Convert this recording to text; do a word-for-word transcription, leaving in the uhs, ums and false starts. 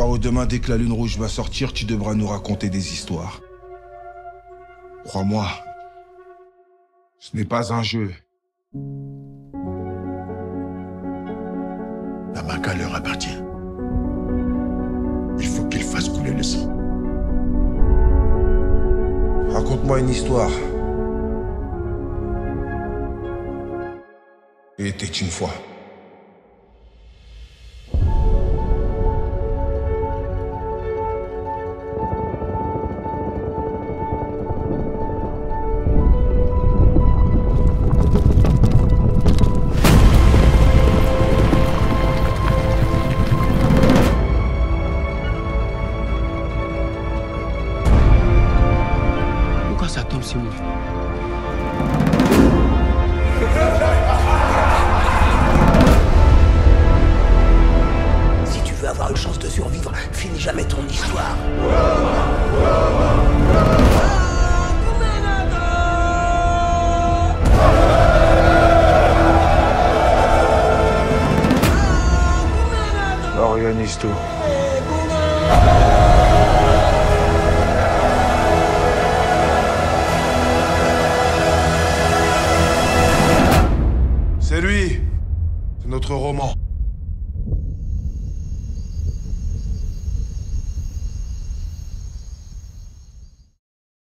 Alors demain, dès que la lune rouge va sortir, tu devras nous raconter des histoires. Crois-moi, ce n'est pas un jeu. La Maca leur appartient. Il faut qu'ils fassent couler le sang. Raconte-moi une histoire. Il était une fois. Pourquoi ça tombe sur nous? Si tu veux avoir une chance de survivre, finis jamais ton histoire. Organise tout. C'est lui. C'est notre roman.